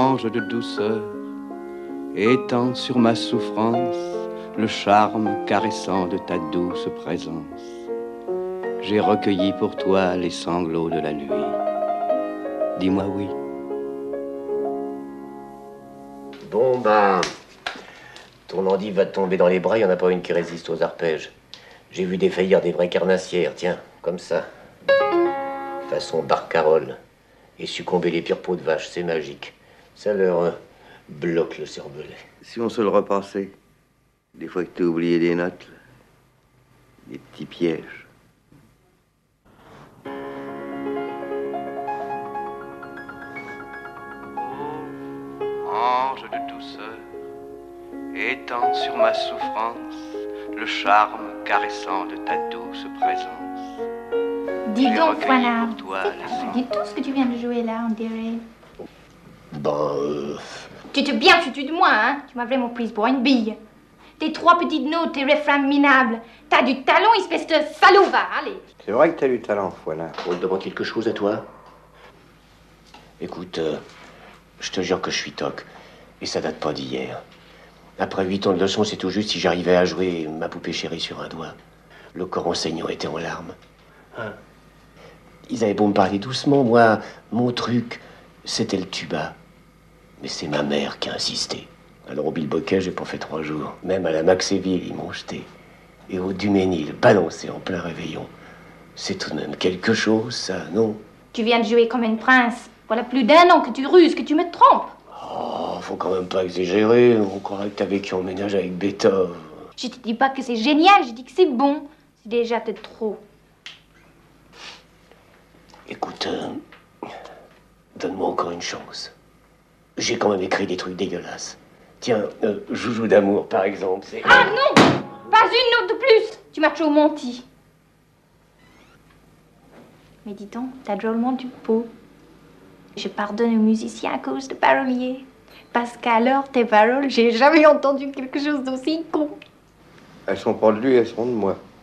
Ange de douceur, étends sur ma souffrance le charme caressant de ta douce présence. J'ai recueilli pour toi les sanglots de la nuit. Dis-moi oui. Bon ben, ton endive va te tomber dans les bras, il n'y en a pas une qui résiste aux arpèges. J'ai vu défaillir des vraies carnassières, tiens, comme ça. Façon barcarolle. Et succomber les pires peaux de vache, c'est magique. Ça leur bloque le cervelet. Si on se le repassait, des fois que tu as oublié des notes, là, des petits pièges. Ange de douceur, étends sur ma souffrance le charme caressant de ta douce présence. Dis donc, voilà. Toi, Dis tout ce que tu viens de jouer là, on dirait. Ben, Tu t'es bien foutu de moi, hein? Tu m'as vraiment prise pour une bille. Tes trois petites notes, tes refrains minables. T'as du talent, espèce de salaud, va, allez. C'est vrai que t'as du talent, voilà. on te demande quelque chose à toi? Écoute, je te jure que je suis toc. Et ça date pas d'hier. Après 8 ans de leçons, c'est tout juste si j'arrivais à jouer ma poupée chérie sur un doigt. Le corps enseignant était en larmes. Hein? Ils avaient beau me parler doucement, moi, mon truc, c'était le tuba. Mais c'est ma mère qui a insisté. Alors au bilboquet, j'ai pas fait 3 jours. Même à la Maxéville, ils m'ont jeté. Et au Duménil, balancé en plein réveillon. C'est tout de même quelque chose, ça, non? Tu viens de jouer comme une prince. Voilà plus d'1 an que tu ruses, que tu me trompes. Oh, faut quand même pas exagérer. On croirait que t'as vécu en ménage avec Beethoven. Je te dis pas que c'est génial, je dis que c'est bon. C'est déjà peut-être trop. Écoute, donne-moi encore une chance. J'ai quand même écrit des trucs dégueulasses. Tiens, Joujou d'amour, par exemple, c'est... Ah non! Pas une note de plus! Tu m'as toujours menti. Mais dis donc, t'as drôlement du pot. Je pardonne aux musiciens à cause de paroliers. Parce qu'alors, tes paroles, j'ai jamais entendu quelque chose d'aussi con. Elles sont pas de lui, elles sont de moi.